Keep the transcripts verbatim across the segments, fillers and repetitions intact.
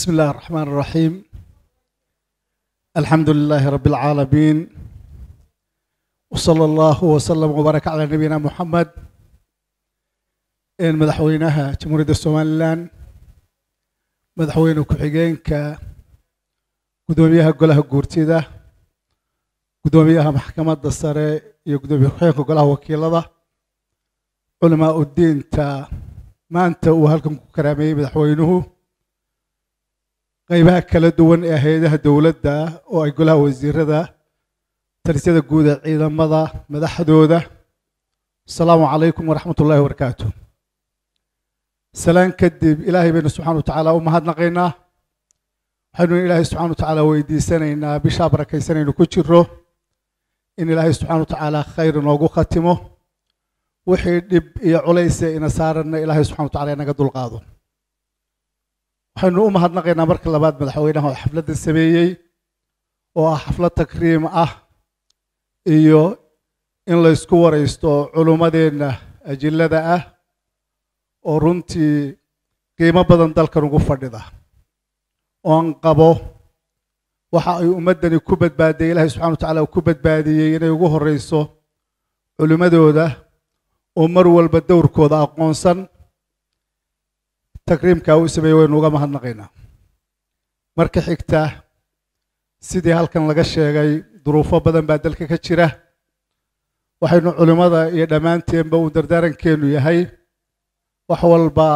بسم الله الرحمن الرحيم. الحمد لله رب العالمين، وصلى الله وسلم وبارك على نبينا محمد. إن مدحوينها جمهورية الصوماليلاند مدحوينه كحجينك قدوميها قلها قورتيدا قدوميها محكمة الدستورية يقدومي خيرك قلها وكيلة علماء الدين تا ما أنت وهلكم كرامي مدحوينه قيبها كلا دوان ee hay'adaha dawladda oo ay golaha wasiirada talisada guud ee ciidamada madaxdooda. Assalaamu calaykum waraxmatullaahi wabarakaatuh. Salaan kadib ilaahay bayna subxaanahu wa tacaala u mahadnaqaynaa. waxaynu ilaahay subxaanahu wa tacaala weydiisanaynaa bisha barakaysanaynu ku jiro in ilaahay subxaanahu wa tacaala khayr noogu khatimo, wixii dhib iyo culays ina saaranna ilaahay subxaanahu wa tacaala inaga dulqaado. waxaynu u mahadnaqaynaa marka labaad madaxweynaha oo xafladda sameeyey oo ah xaflad takriim ah iyo in la isku waraysto culumadeenna ajillada ah oo runtii qiimo badan dalkan ugu fadhida oon qabo waxa ay ummaddani ku badbaadiyey ilaahay subxaanahu wa tacaala ku badbaadiyey inay ugu horreyso culimadooda oo mar walba dowrkooda aqoonsan. تكريمك أو سبي وين وجا مهنقينا مركح حكته سيدي هالكن لقى شيء ظروفه بدن بدل ككتيرة وحين علماء يدمان تيم بودر دارن كانوا يهاي وحول با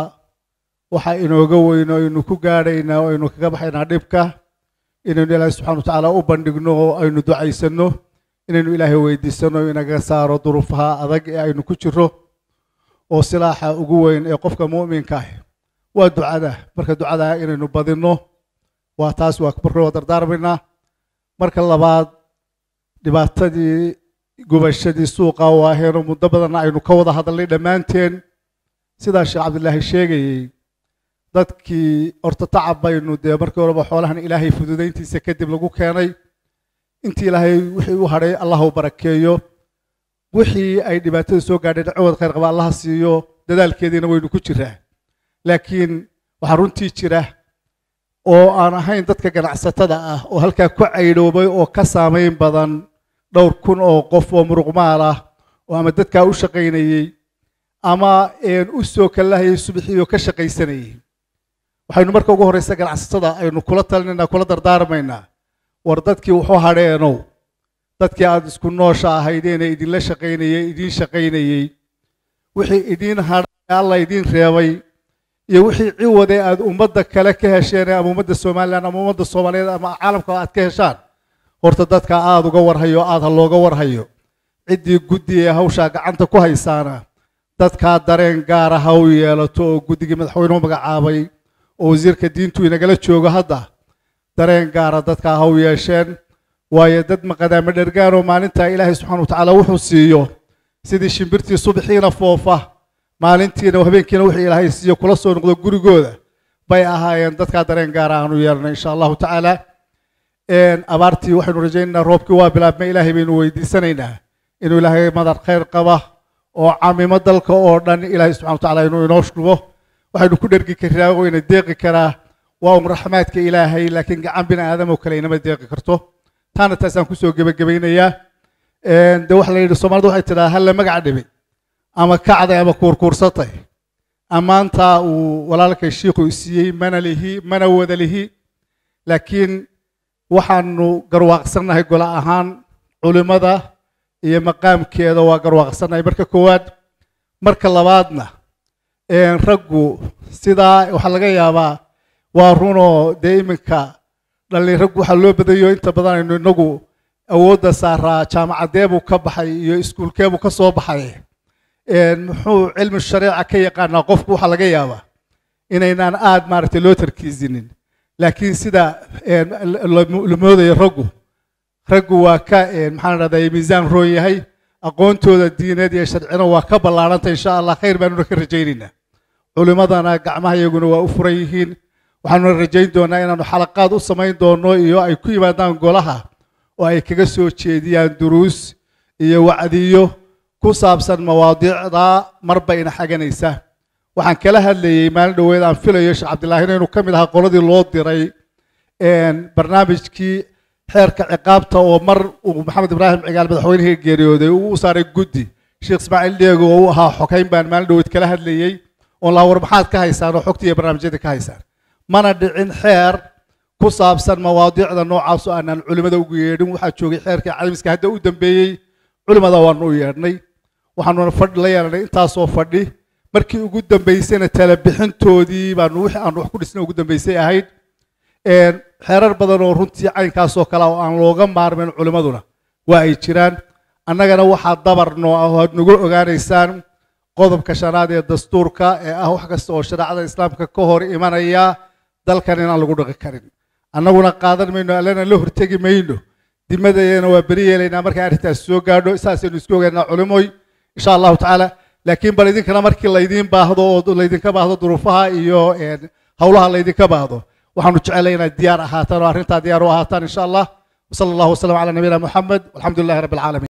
وحين وجو إنه إنه كجاري إنه إنه كجاب حين عدبكه إنه الله سبحانه وتعالى أوبندقنه إنه دعاء سنه إنه إلهي ويدي سنه إنه جسار ظروفها أذق إنه كتيره وسلاحه وجوين يقفك مؤمن كاه ودعاء مركز دعاء إنه بدينه وتاس وأكبر ودردار بينا مركز الله بعد دبعتدي جوبشدي سوق واهر ومدبرنا إنه كوضع هذا اللي دمانتين سيدا الشيخ عبد الله الشيخي ذاتكي ارتطع بينه ده مركز ربع حولهن إلهي فدودين تسكت بلغو كاني أنت إلهي وحي وهري الله بركيه وحي أي دبعتدي سوق قاعد دعوة خير قبل الله سيو دلال كذي وينو كتيره لكن وحرونتي جرا oo aan ahayn dadka ganacsatada ah oo halka ku caydoobay oo ka saameyn badan dhowr kun oo qof oo muruqmaal ah oo ama dadka u shaqeynayay ama een u soo kalahay subaxiyo ka shaqeysanayay. waxaynu marka ugu horeysa ganacsatada aynu kula talinaynaa kula dardaarmaynaa war dadkii wuxuu hadheeno dadkii aad isku noosha ahaydeen idin la shaqeynayay idin shaqeynayay wixii idin hadhay alla idin reebay iyo wixii ciwade aad ummadda kale ka hesheen ama ummadda Soomaaliland ama ummadda Soomaaliyeed ama caalamka aad ka heshaan horta dadka aad uga warhayo aad looga warhayo cidii guddiga hawsha gacanta ku haysaana dadka dareen gaar ah u yeelato oo guddiga madaxweynuhu magacaabay oo wasiirka diintu inagala joogo hadda dareen gaar ah dadka ha u yeesheen waayo dad maqadaama dhergaan oo maalinta Ilaahay subxaanahu wa tacaala wuxuu siiyo sidii shimbirtii subaxiina foofa maalintiina habeenkiina wixii Ilaahay siiyo kula soo noqdo gurigooda bay ahaayeen dadka dareen gaar ah aanu yeelno insha Allah taala. een abaartii waxaynu rajaynaynaa roobkii waa bilaabmay Ilaahay baynu weydiisanaynaa inuu Ilaahay madar khayr qaba oo caamimo dalka oo dhan Ilaahay subxaanahu wa tacaala inuu inoo shubo. waxaynu ku dhergi karaa oo ina deeqi karaa waa um raxmaadka Ilaahay laakiin gacan bina aadam oo kale inama deeqi karto. taana taasaan ku soo gabagabeynayaa. een de wax la yidhi Soomaalidu waxay tidhaahdaa hal la magac dhibay ama kacday ama kuurkuursatay amaanta uu walaalkay sheekhu siiyey mana lihi mana wada lihi laakiin waxaanu garwaaqsanahay gola ahaan culimada iyo maqaamkeeda waa garwaaqsanahay marka koowaad. marka labaadna een raggu sidaa waxa laga yaabaa waa runo de iminka dhalin raggu waxa loo badayo inta badan aynu inagu awoodda saaraa jaamacadeebu ka baxay iyo iskuulkeebu ka soo baxay muxuu cilmi shariica ka yaqaanaa qofku waxa laga yaabaa inaynaan aad maaragtay loo tarkiisinin laakiin sida la moodayo raggu raggu waa ka maxaan raday miisaan roon yahay aqoontooda diineed iyo sharcina waa ka ballaaranta insha Allah khayr baanu ka rajaynaynaa. culimadana gacmaha iyaguna waa u furan yihiin. waxaanu rajayn doonaa inaanu xalaqaad u samayn doono iyo ay ku yimaadaan golaha oo ay kaga soo jeediyaan duruus iyo wacdiyo ku saabsan mawaadiicda marba ina xaganaysa waxaan kala hadlayay maalin dhaweed aan filayo sheekh cabdilaahi inuu ka mid ahaa qoladii loo diray barnaamijkii xeerka ciqaabta oo mar uu maxamed ibraahim cigaal madaxweynihii geeriyooday uu u saaray guddi sheekh ismaaciil deego oo uu ahaa xogeyn baan maalin dhaweed kala hadlayay oo laa war maxaad ka haysaan oo xogta iyo barnaamijyada ka haysaan mana dhicin xeer ku saabsan mawaadiicda noocaas oo aanan culimada ugu yeedhin waxaa joogay xeerka caymiska hadda u dambeeyey culimada waanu u yeedhnay waxaanuna fadhi la yeelanay intaasoo fadhi markii ugu dambeysayna tala bixintoodii baanu wixii aan wax ku dhisnay ugu dambeysay ahayd xeerar badan oo runtii caynkaasoo kale oo aan looga maarmin culimaduna waa ay jiraan annagana waxaa dabarnoo ah oo aad nagu ogaanaysaan qodobka shanaad ee dastuurka ee ah wax kasta oo shareecada islaamka ka hor imanaya dalkan inaan lagu dhaqi karin annaguna qaadan mayno allana la hortegi mayno dimadayana waa beri yeelaynaa markay arrintaas soo gaadho saasaynu isku ogaynaa culimoy insha allahu tacaala laakiin bal idinkana markii laydin baahdo oo laydinka baahdo duruufaha iyo howlaha laydinka baahdo waxaanu jecelahay inaad diyaar ahaataan oo arrintaa diyaar u ahaataan insha allah wasala allahu wasalam calaa nabiyina muxamed walxamdu lillahi rabbi alcaalamiin